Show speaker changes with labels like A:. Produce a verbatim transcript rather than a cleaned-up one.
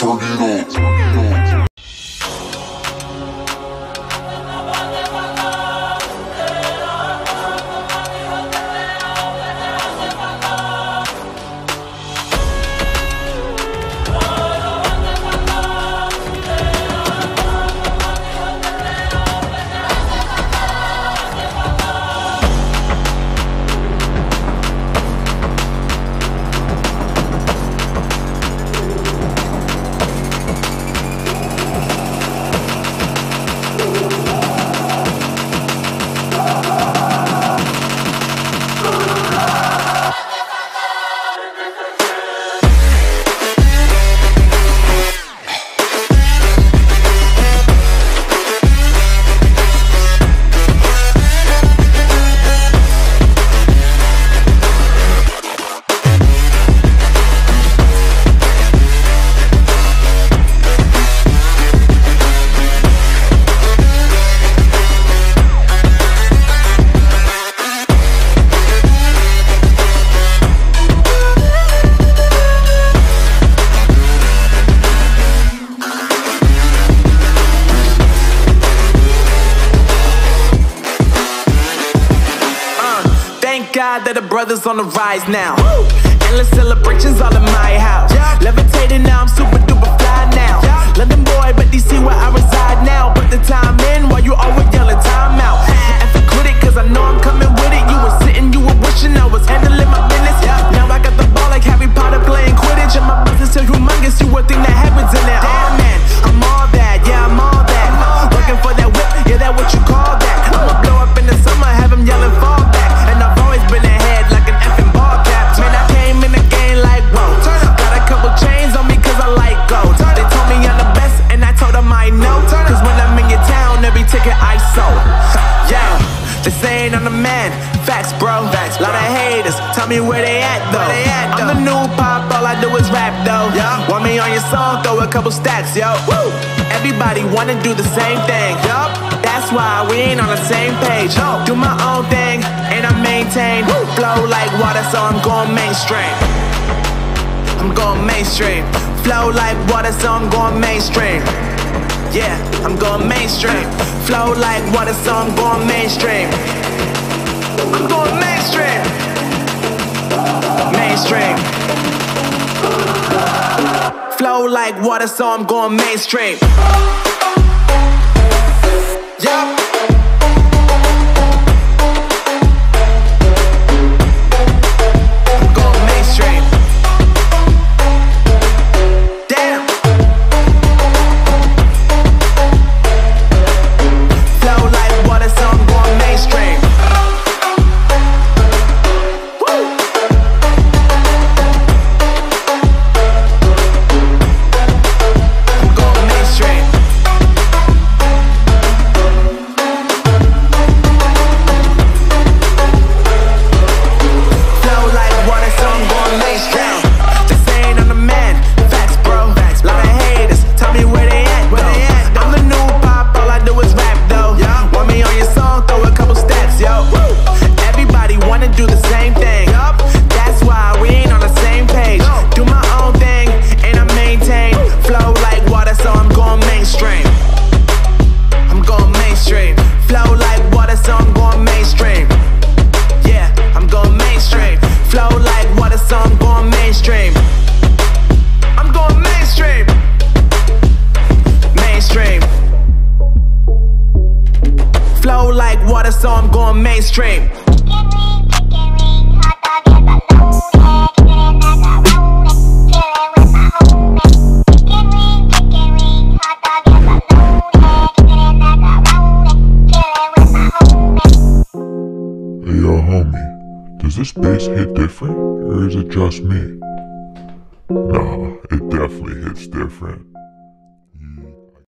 A: turn it up.
B: God that the brothers on the rise now. Woo! Endless celebrations all in my house. Yeah. Levitating now, I'm super duper fly now. Yeah. London boy, but D C where I reside now. Put the time in while you always yelling time out. And for quit it, cause I know I'm coming with it. You were sitting, you were wishing I was handling my business. Yeah. Now I got the ball like Harry Potter playing Quidditch. And my business is humongous, you would think that happens in it. Damn man, I'm all that, yeah I'm all that. Working for that whip, yeah that what you call that. I'ma blow up in the summer, have him yelling fall back. And I've always been ahead like an effing ball cap. Man, I came in the game like whoa. Got a couple chains on me cause I like gold. They told me I'm the best and I told them I know. Cause when I'm in your town, every ticket I sold. Yeah, they saying I'm the man. Facts bro, Facts, lot of haters. Tell me where they at though. They at, I'm the new pop, all I do is rap though. Yeah. Want me on your song, throw a couple stacks, yo. Woo. Everybody wanna do the same thing. Yup. That's why we ain't on the same page. No. Do my own thing and I maintain. Woo. Flow like water, so I'm going mainstream. I'm going mainstream. Flow like water, so I'm going mainstream. Yeah, I'm going mainstream. Flow like water, so I'm going mainstream. I'm going mainstream. Mainstream. Flow like water, so I'm going mainstream. Yeah. Flow like water, so I'm going mainstream.
A: Hey yo homie, does this bass hit different, or is it just me? Nah, it definitely hits different.